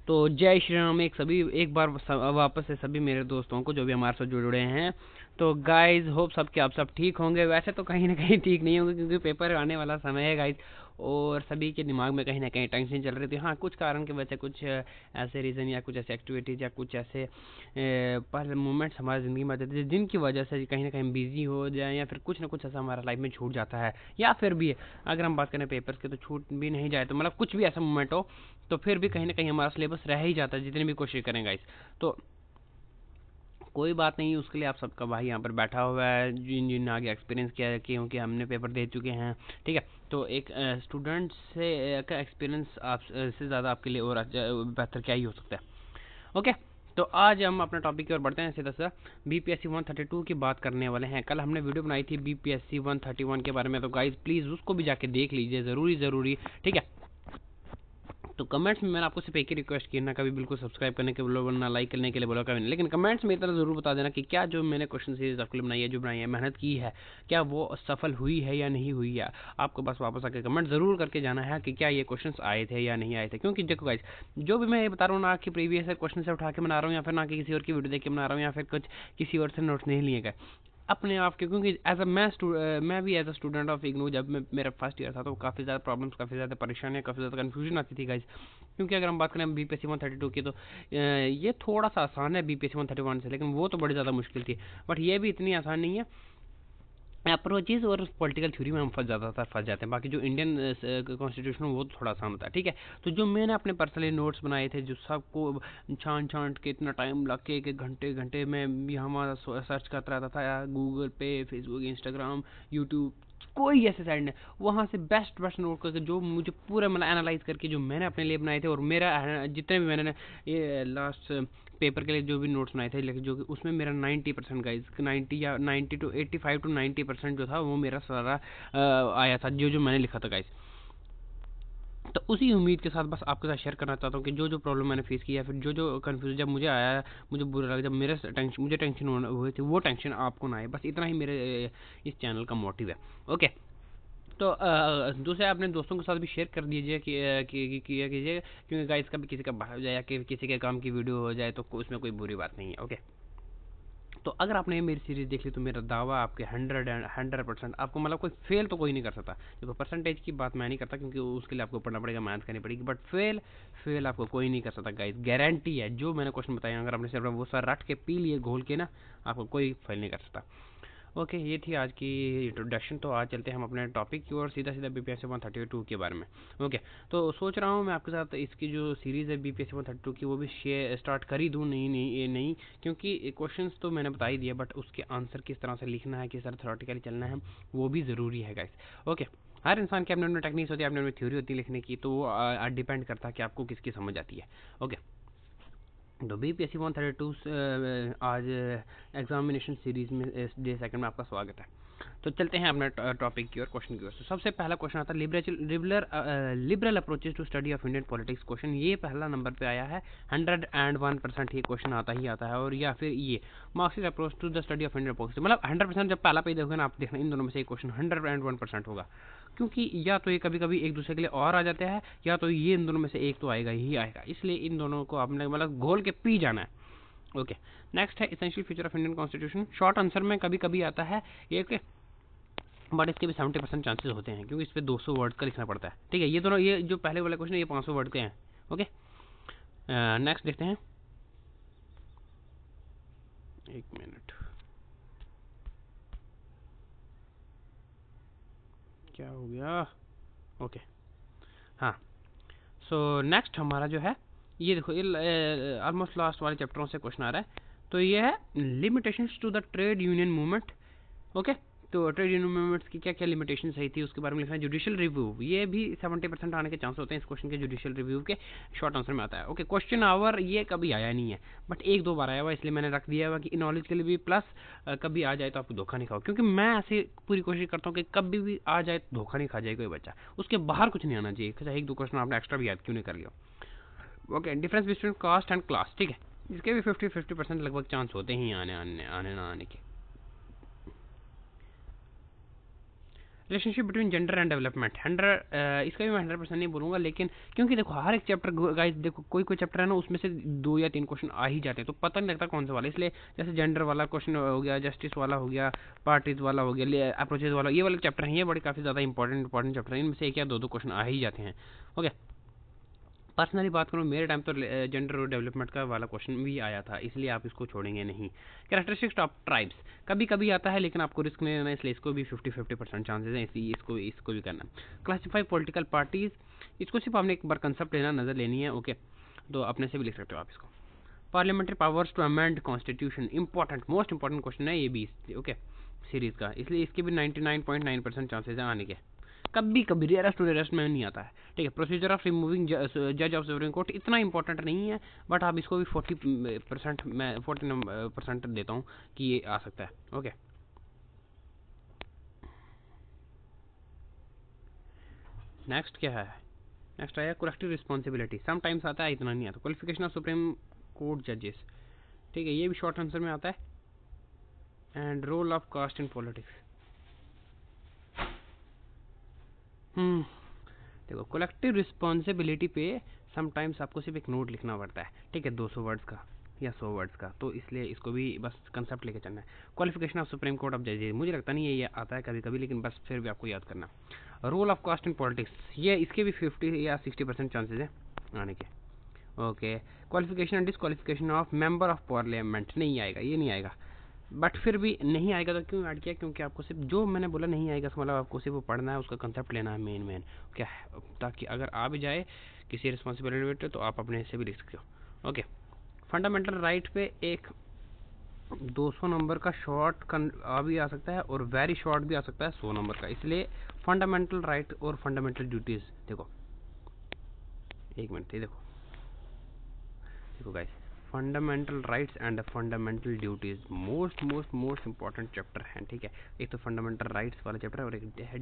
तो जय श्री राम एक बार वापस से सभी मेरे दोस्तों को जो भी हमारे साथ जुड़े हैं। तो गाइज होप सब कि आप सब ठीक होंगे। वैसे तो कहीं ना कहीं ठीक नहीं होंगे क्योंकि पेपर आने वाला समय है गाइज, और सभी के दिमाग में कहीं ना कहीं टेंशन चल रही थी। हाँ, कुछ कारण की वजह से, कुछ ऐसे रीज़न या कुछ ऐसे एक्टिविटीज़ या कुछ ऐसे पर मोमेंट्स हमारी ज़िंदगी में आते थे जिनकी वजह से कहीं ना कहीं बिजी हो जाए, या फिर कुछ ना कुछ ऐसा हमारा लाइफ में छूट जाता है। या फिर भी अगर हम बात करें पेपर्स की, तो छूट भी नहीं जाए तो मतलब कुछ भी ऐसा मोमेंट हो तो फिर भी कहीं ना कहीं हमारा सिलेबस रह ही जाता है जितनी भी कोशिश करें गाइस। तो कोई बात नहीं, उसके लिए आप सबका भाई यहाँ पर बैठा हुआ है जिन जिन आगे एक्सपीरियंस किया है, क्योंकि हमने पेपर दे चुके हैं। ठीक है, तो एक स्टूडेंट से का एक्सपीरियंस आप से ज़्यादा आपके लिए और बेहतर क्या ही हो सकता है। ओके, तो आज हम अपने टॉपिक की ओर बढ़ते हैं। सीधा सा बीपीएससी 132 की बात करने वाले हैं। कल हमने वीडियो बनाई थी बीपीएससी 131 के बारे में, तो गाइज प्लीज़ उसको भी जाके देख लीजिए, ज़रूरी। ठीक है, तो कमेंट्स में मैंने आपको सिर्फ एक ही रिक्वेस्ट की, ना कभी बिल्कुल सब्सक्राइब करने के बोलो, ना लाइक करने के लिए बोला कभी नहीं, लेकिन कमेंट्स में इतना जरूर बता देना कि क्या जो मैंने क्वेश्चन सीरीज आपके लिए बनाई है, जो बनाई है, मेहनत की है, क्या वो सफल हुई है या नहीं हुई है। आपको बस वापस आके कमेंट जरूर करके जाना है कि क्या ये क्वेश्चन आए थे या नहीं आए थे। क्योंकि देखो गाइस, जो भी मैं ये बता रहा हूँ ना कि प्रीवियस क्वेश्चन से उठा के बना रहा हूँ, या फिर ना कि किसी और की वीडियो देख के बना रहा हूँ, या फिर कुछ किसी और से नोट्स नहीं लिए गए अपने आप के। क्योंकि एज अ मैं भी as a student of IGNOU, जब मैं मेरा फर्स्ट ईयर था तो काफ़ी ज़्यादा प्रॉब्लम्स, काफ़ी ज़्यादा परेशानियाँ, काफ़ी ज़्यादा कन्फ्यूजन आती थी गाइज। क्योंकि अगर हम बात करें बीपीएससी 132 की, तो ये थोड़ा सा आसान है बीपीएससी 131 से, लेकिन वो तो बड़ी ज़्यादा मुश्किल थी। बट ये भी इतनी आसान नहीं है। अप्रोचेज और पॉलिटिकल थ्योरी में हम फंस जाते हैं। बाकी जो इंडियन कॉन्स्टिट्यूशन वो थोड़ा आसान होता है। ठीक है, तो जो मैंने अपने पर्सनली नोट्स बनाए थे, जो सबको छांट के इतना टाइम लग के, एक घंटे घंटे में भी हमारा सर्च करता रहता था, गूगल पे, फेसबुक, इंस्टाग्राम, यूट्यूब, कोई ऐसे साइड नहीं, वहाँ से बेस्ट नोट करके जो मुझे पूरा मतलब एनालाइज करके जो मैंने अपने लिए बनाए थे, और मेरा जितने भी मैंने ये लास्ट पेपर के लिए जो भी नोट्स बनाए थे, लेकिन जो उसमें मेरा 90% गाइज, 90 या 90 टू 85 टू 90% जो था वो मेरा सारा आया था, जो मैंने लिखा था गाइज। तो उसी उम्मीद के साथ बस आपके साथ शेयर करना चाहता हूँ कि जो प्रॉब्लम मैंने फेस किया, फिर जो कन्फ्यूजन जब मुझे आया, मुझे बुरा लगा, जब मुझे टेंशन हुए थे, वो टेंशन आपको ना आए। बस इतना ही मेरे इस चैनल का मोटिव है। ओके, तो दूसरे अपने दोस्तों के साथ भी शेयर कर दीजिए कि किया कीजिए, क्योंकि गाइस कभी किसी का बाहर हो जाए या किसी के काम की वीडियो हो जाए तो उसमें कोई बुरी बात नहीं है। ओके, तो अगर आपने मेरी सीरीज देख ली तो मेरा दावा आपके 100% आपको मतलब कोई फेल तो कोई नहीं कर सकता। देखो, परसेंटेज की बात मैं नहीं करता क्योंकि उसके लिए आपको पढ़ना पड़ेगा, मेहनत करनी पड़ेगी, बट फेल आपको कोई नहीं कर सकता गाइस, गारंटी है। जो मैंने क्वेश्चन बताया, अगर आपने सिर्फ वो सर रट के पी लिए घोल के ना, आपको कोई फेल नहीं कर सकता। ओके, ये थी आज की इंट्रोडक्शन। तो आज चलते हैं हम अपने टॉपिक की ओर, सीधा बीपीएससी 132 के बारे में। ओके, तो सोच रहा हूँ मैं आपके साथ इसकी जो सीरीज़ है बीपीएससी 132 की, वो भी शेयर स्टार्ट कर ही दूँ। नहीं, क्योंकि क्वेश्चंस तो मैंने बता ही दिया, बट उसके आंसर किस तरह से लिखना है, किस तरह थ्योरेटिकली चलना है, वो भी ज़रूरी है गाइस। ओके, हर इंसान की अपने अपने टेक्निक्स होती है, अपने अपने थ्योरी होती है लिखने की, तो वो डिपेंड करता है कि आपको किसकी समझ आती है। ओके, तो बीपीएससी 132 आज एग्जामिनेशन सीरीज में डे सेकंड में आपका स्वागत है। तो चलते हैं अपने टॉपिक की ओर, क्वेश्चन की ओर। तो सबसे पहला क्वेश्चन आता है liberal approaches to study of Indian politics. Question ये पहला नंबर पे आया है, 101% ये क्वेश्चन आता ही आता है। और या फिर ये Marxist approach to the study of Indian politics, मतलब 100%। जब पहला पेज देखोगे ना, आप देखना इन दोनों में से एक क्वेश्चन 101% होगा, क्योंकि या तो ये कभी कभी एक दूसरे के लिए और आ जाते हैं, या तो ये इन दोनों में से एक तो आएगा ही आएगा, इसलिए इन दोनों को आपने मतलब घोल के पी जाना है। ओके, नेक्स्ट है essential feature of Indian constitution. Short answer में कभी कभी आता है ये, बट इसके भी 70% चांसेस होते हैं, क्योंकि इस पर 200 वर्ड का लिखना पड़ता है। ठीक है, ये दोनों, ये जो पहले वाला क्वेश्चन है ये 500 वर्ड के हैं। ओके, नेक्स्ट देखते हैं। एक मिनट, क्या हो गया। ओके, हाँ, सो नेक्स्ट हमारा जो है, ये देखो, ये ऑलमोस्ट लास्ट वाले चैप्टरों से क्वेश्चन आ रहा है। तो ये है limitations to the trade union movement. Okay, तो ट्रेड यूनियन मूवमेंट्स की क्या क्या लिमिटेशन सही थी उसके बारे में लिखना है। जुडिशियल रिव्यू, ये भी 70% आने के चांस होते हैं इस क्वेश्चन के, जुडिशियल रिव्यू के शॉर्ट आंसर में आता है। ओके, क्वेश्चन आवर ये कभी आया नहीं है, बट एक दो बार आया हुआ, इसलिए मैंने रख दिया हुआ कि नॉलेज के लिए भी, प्लस कभी आ जाए तो आपको धोखा नहीं खाओ, क्योंकि मैं ऐसे पूरी कोशिश करता हूँ कि कभी भी आ जाए तो धोखा नहीं खा जाए कोई बच्चा, उसके बाहर कुछ नहीं आना चाहिए, चाहे एक दो क्वेश्चन आपने एक्स्ट्रा भी याद क्यों नहीं कर लिया। Okay, difference between caste and class, ठीक है, इसके भी 50% लगभग चांस होते ही आने ना आने के। Relationship between gender and development, 100 इसका भी मैं 100% नहीं बोलूँगा, लेकिन क्योंकि देखो हर एक चैप्टर गाइस, देखो कोई कोई चैप्टर है ना उसमें से 2 या 3 क्वेश्चन आ ही जाते हैं, तो पता नहीं लगता कौन सा वाला, इसलिए जैसे जेंडर वाला क्वेश्चन हो गया, जस्टिस वाला हो गया, पार्टीज वाला हो गया, अप्रोचेज वाला, ये वाले चैप्टर हैं, ये बड़े काफ़ी ज़्यादा इंपॉर्टेंट चैप्टर हैं, इनमें से 1 या 2 क्वेश्चन आ ही जाते हैं। ओके, पर्सनली बात करूँ मेरे टाइम तो जेंडर और डेवलपमेंट का वाला क्वेश्चन भी आया था, इसलिए आप इसको छोड़ेंगे नहीं। कैरेक्टरिस्टिक्स ऑफ ट्राइब्स कभी कभी आता है, लेकिन आपको रिस्क नहीं लेना, इसलिए इसको भी 50-50% चांसेस हैं, इसलिए इसको भी करना। क्लासीफाई पॉलिटिकल पार्टीज, इसको सिर्फ आपने एक बार कंसेप्ट लेना, नज़र लेनी है। ओके, तो अपने से भी लिख सकते हो आप इसको। Parliamentary powers to amend constitution, important, most important question है ये भी ओके सीरीज का, इसलिए इसके भी 99.9% चांसेस हैं आने के। कभी कभी रेयरेस्ट टू रेयरेस्ट में नहीं आता है, ठीक है। प्रोसीजर ऑफ रिमूविंग जज ऑफ सुप्रीम कोर्ट इतना इंपॉर्टेंट नहीं है, बट आप इसको भी 40% मैं 40% देता हूँ कि ये आ सकता है। ओके, नेक्स्ट क्या है, नेक्स्ट आया कलेक्टिव रिस्पॉन्सिबिलिटी, समटाइम्स आता है, इतना नहीं आता। क्वालिफिकेशन ऑफ सुप्रीम कोर्ट जजेस, ठीक है, ये भी शॉर्ट आंसर में आता है। And role of caste in politics, देखो कलेक्टिव रिस्पॉन्सिबिलिटी पे समटाइम्स आपको सिर्फ एक नोट लिखना पड़ता है, ठीक है, 200 वर्ड्स का या 100 वर्ड्स का, तो इसलिए इसको भी बस कंसेप्ट लेके चलना है। Qualification of supreme court of जजेस, मुझे लगता नहीं है ये आता है कभी कभी, लेकिन बस फिर भी आपको याद करना। Role of caste in politics, ये इसके भी 50 या 60% चांसेस है आने के। Okay, qualification and disqualification of member of parliament, नहीं आएगा, ये नहीं आएगा, बट फिर भी नहीं आएगा तो क्यों ऐड किया, क्योंकि आपको सिर्फ जो मैंने बोला नहीं आएगा, इसका मतलब आपको सिर्फ वो पढ़ना है, उसका कंसेप्ट लेना है मेन क्या है, ताकि अगर आ भी जाए किसी रिस्पॉन्सिबिलिटी तो आप अपने से भी लिख सकते हो। ओके, फंडामेंटल राइट पे एक 200 नंबर का शॉर्ट भी आ सकता है और वेरी शॉर्ट भी आ सकता है 100 नंबर का, इसलिए फंडामेंटल राइट और फंडामेंटल ड्यूटीज, देखो एक मिनट, ये देखो guys, fundamental rights and fundamental duties most important chapter हैं, ठीक है। एक तो फंडामेंटल राइट्स वाला चैप्टर और एक है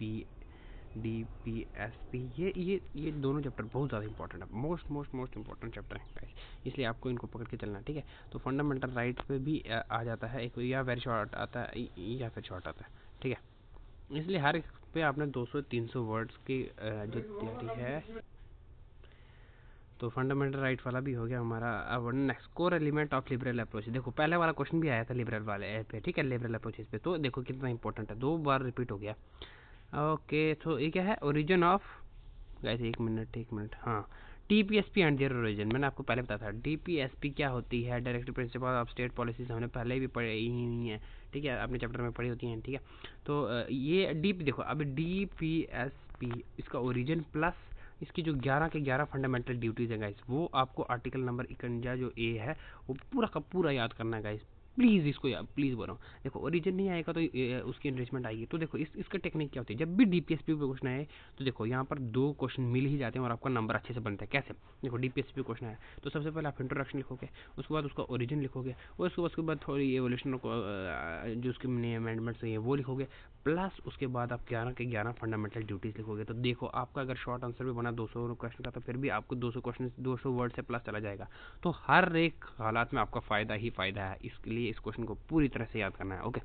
DPSP, ये दोनों चैप्टर बहुत ज़्यादा इंपॉर्टेंट है, मोस्ट इंपॉर्टेंट चैप्टर हैं गाइस, इसलिए आपको इनको पकड़ के चलना है, ठीक है। तो फंडामेंटल राइट्स पे भी आ जाता है एक, या वेरी शॉर्ट आता है या फिर शॉर्ट आता है, ठीक है। इसलिए हर एक पे आपने 200-300 वर्ड्स की जो तैयारी है। तो फंडामेंटल राइट वाला भी हो गया हमारा। अब next, core element of liberal approach, देखो पहले वाला क्वेश्चन भी आया था लिबरल वाले पे, ठीक है, लिबरल अप्रोचेस पे, तो देखो कितना इंपॉर्टेंट है, 2 बार रिपीट हो गया। ओके, तो ये क्या है, ओरिजिन ऑफ गाइस, एक मिनट, हाँ, DPSP एंड देयर ओरिजिन, मैंने आपको पहले बताया था DPSP क्या होती है, directive principle of state policies, हमने पहले भी पढ़ी ही है, ठीक है, अपने चैप्टर में पढ़ी होती हैं, ठीक है। तो ये देखो अब DPSP इसका ओरिजिन प्लस इसकी जो 11 के 11 फंडामेंटल ड्यूटीज है गाइस, वो आपको आर्टिकल नंबर 51 जो ए है वो पूरा का पूरा याद करना है गाइस, प्लीज़ इसको प्लीज़ बोल रहा हूँ। देखो ओरिजिन नहीं आएगा तो उसकी एनरिचमेंट आएगी, तो देखो इसका टेक्निक क्या होती है, जब भी DPSP पे क्वेश्चन आए तो देखो यहाँ पर 2 क्वेश्चन मिल ही जाते हैं और आपका नंबर अच्छे से बनता है। कैसे, देखो DPSP क्वेश्चन आया तो सबसे पहले आप इंट्रोडक्शन लिखोगे, उसके बाद उसका ओरिजिन लिखोगे, और उसके बाद थोड़ी एवोल्यूशन जो उसके नए अमेंडमेंट्स हैं वो लिखोगे, प्लस उसके बाद आप 11 के 11 फंडामेंटल ड्यूटीज़ लिखोगे। तो देखो आपका अगर शॉर्ट आंसर भी बना 200 क्वेश्चन का, तो फिर भी आपको 200 वर्ड से प्लस चला जाएगा, तो हर एक हालात में आपका फ़ायदा ही फ़ायदा है, इसके लिए इस क्वेश्चन को पूरी तरह से याद करना है। Okay,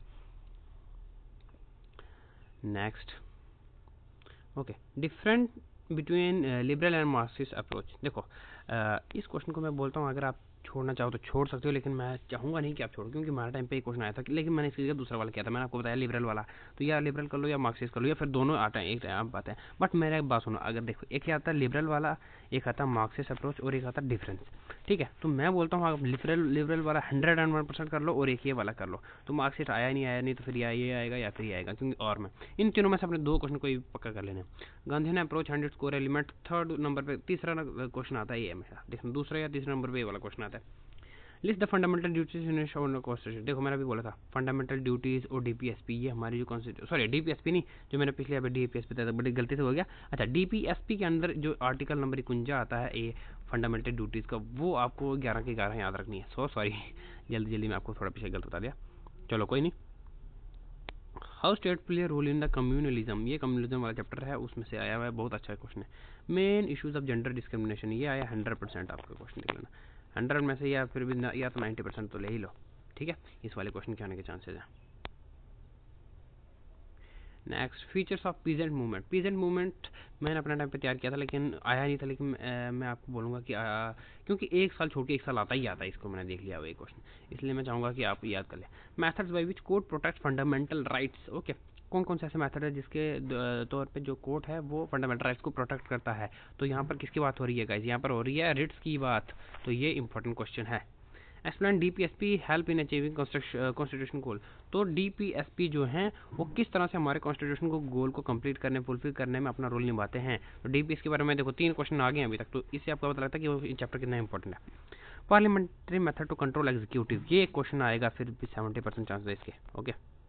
next, okay, different between liberal and Marxist approach, देखो इस क्वेश्चन को मैं बोलता हूँ अगर आप छोड़ना चाहो तो छोड़ सकते हो, लेकिन मैं चाहूँगा नहीं कि आप छोड़ो, क्योंकि हमारे टाइम पे एक क्वेश्चन आया था, लेकिन मैंने इसकी जगह दूसरा वाला किया था, मैंने आपको बताया लिबरल वाला, तो या लिबरल कर लो या मार्क्सिस्ट कर लो, या फिर दोनों आता है, एक आप बात है। बट मेरा एक बात सुनो, अगर देखो एक आता है लिबरल वाला, एक आता है मार्क्सिस्ट अप्रोच और एक आता है डिफरेंस, ठीक है। तो मैं बोलता हूँ आप लिबरल वाला 101% कर लो और एक ये वाला कर लो, तो मार्क्सिस्ट आया नहीं तो फिर या ये आएगा या फिर ये आएगा, क्योंकि और मैं इन तीनों में से अपने 2 क्वेश्चन को ही पक्का कर लेने। Gandhian approach and its core element, 3rd number पे, तीसरा क्वेश्चन आता है ये मेरा, देखना दूसरा या तीसरे नंबर पे ये वाला क्वेश्चन आता है। List the fundamental duties in constitution, देखो मैंने अभी बोला था फंडामेंटल ड्यूटीज और DPSP, ये हमारी जो कॉन्स्टिट्यूशन, सॉरी DPSP नहीं, जो मैंने पिछले अभी DPSP था, बड़ी गलती से हो गया। अच्छा, DPSP के अंदर जो आर्टिकल नंबर 51 आता है ए फंडामेंटल ड्यूटीज़ का, वो आपको 11 के 11 याद रखनी है। सॉरी जल्दी में आपको थोड़ा पीछे गलत बता दिया, चलो कोई नहीं। How state play role in the communalism, ये कम्युनलिज्म वाला चैप्टर है, उसमें से आया हुआ है, बहुत अच्छा क्वेश्चन है। Main issues of gender discrimination, ये आया 100% आपका क्वेश्चन निकलना, 100 में से या फिर भी या तो 90% तो ले ही लो, ठीक है, इस वाले क्वेश्चन के आने के चांसेस हैं। Next features of peasant movement. Peasant movement मैंने अपना टाइम पे तैयार किया था लेकिन आया नहीं था, लेकिन मैं आपको बोलूँगा कि क्योंकि एक साल छोड़ के एक साल आता ही आता है, इसको मैंने देख लिया वो एक क्वेश्चन, इसलिए मैं चाहूँगा कि आप याद कर लें। Methods by which court protect fundamental rights. Okay, कौन कौन से ऐसे मेथड है जिसके तौर पे जो कोर्ट है वो फंडामेंटल राइट्स को प्रोटेक्ट करता है। तो यहाँ पर किसकी बात हो रही है गाइज, यहाँ पर हो रही है रिट्स की बात। तो ये इंपॉर्टेंट क्वेश्चन है। Explain DPSP help in achieving constitution goal. तो डीपीएसपी जो हैं वो किस तरह से हमारे कॉन्स्टिट्यूशन को गोल को कंप्लीट करने फुलफिल करने में अपना रोल निभाते हैं। तो डीपीएस के बारे में देखो 3 क्वेश्चन आ गए अभी तक, तो इससे आपको पता लगता है कि वो चैप्टर कितना इंपॉर्टेंट है। Parliamentary method to control executive, ये एक क्वेश्चन आएगा, फिर भी 70% चांस है इसके। ओके,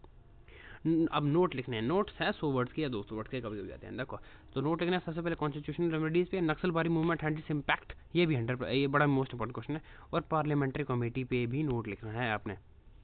अब नोट लिखने हैं। नोट्स है 100 वर्ड्स के या 200 वर्ड्स के कभी कभी आते हैं, देखो। तो नोट लिखना है सबसे पहले कॉन्स्टिट्यूशनल रेमेडीज पे, Naxalbari movement and its impact, ये भी 100, ये बड़ा मोस्ट इंपॉर्टेंट क्वेश्चन है। और पार्लियामेंट्री कमेटी पे भी नोट लिखना है आपने।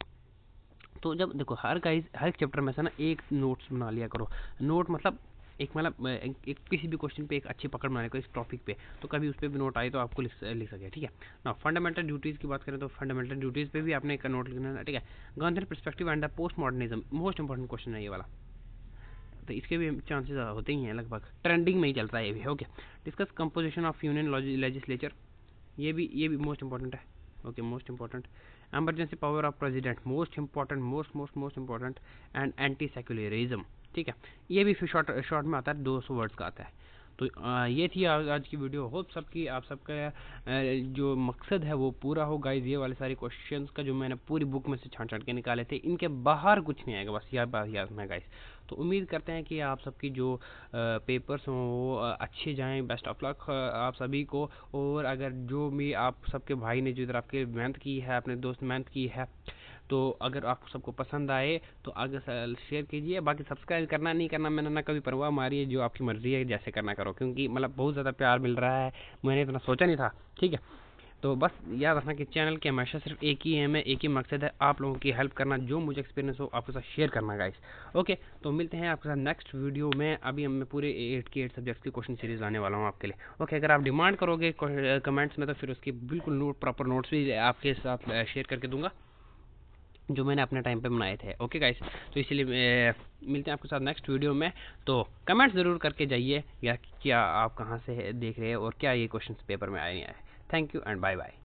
तो जब देखो हर एक चैप्टर में से ना एक नोट्स बना लिया करो। नोट मतलब एक किसी भी क्वेश्चन पे एक अच्छी पकड़ बनाने को इस टॉपिक पे, तो कभी उस पर भी नोट आए तो आपको लिख सके, ठीक है ना। फंडामेंटल ड्यूटीज़ की बात करें तो फंडामेंटल ड्यूटीज़ पे भी आपने एक नोट लिखना है, ठीक है। Gandhi perspective and the postmodernism, most important question है ये वाला, तो इसके भी चांसेस होते ही हैं, लगभग ट्रेंडिंग में ही चलता है ये भी। Okay, discuss composition of union legislature, ये भी मोस्ट इंपॉर्टेंट है। Okay, most important. Emergency power of president, most important, most important. And anti secularism, ठीक है, ये भी शॉर्ट में आता है, 200 वर्ड्स का आता है। तो ये थी आज की वीडियो। होप सबकी आप सबका जो मकसद है वो पूरा हो गाइज। ये वाले सारे क्वेश्चंस का जो मैंने पूरी बुक में से छांट के निकाले थे, इनके बाहर कुछ नहीं आएगा, बस यह बात याद रखना गाइज। तो उम्मीद करते हैं कि आप सबकी जो पेपर्स हों वो अच्छे जाएं। बेस्ट ऑफ लक आप सभी को। और अगर जो भी आप सबके भाई ने जो इधर आपके मेहनत की है, अपने दोस्त मेहनत की है, तो अगर आपको सबको पसंद आए तो आगे शेयर कीजिए। बाकी सब्सक्राइब करना नहीं करना मैंने ना कभी परवाह मारी है, जो आपकी मर्जी है जैसे करना करो, क्योंकि मतलब बहुत ज़्यादा प्यार मिल रहा है, मैंने इतना सोचा नहीं था, ठीक है। तो बस याद रखना कि चैनल के हमेशा सिर्फ एक ही एम है, एक ही मकसद है, आप लोगों की हेल्प करना, जो मुझे एक्सपीरियंस हो आपके साथ शेयर करना गाइस। ओके, तो मिलते हैं आपके साथ नेक्स्ट वीडियो में। अभी मैं पूरे 8 के 8 सब्जेक्ट्स की क्वेश्चन सीरीज लाने वाला हूँ आपके लिए। ओके, अगर आप डिमांड करोगे कमेंट्स में तो फिर उसकी बिल्कुल प्रॉपर नोट्स भी आपके साथ शेयर करके दूंगा, जो मैंने अपने टाइम पे बनाए थे। ओके गाइस, तो इसीलिए मिलते हैं आपके साथ नेक्स्ट वीडियो में। तो कमेंट ज़रूर करके जाइए या क्या आप कहाँ से देख रहे हैं और क्या ये क्वेश्चन पेपर में आए नहीं आए। Thank you and bye bye.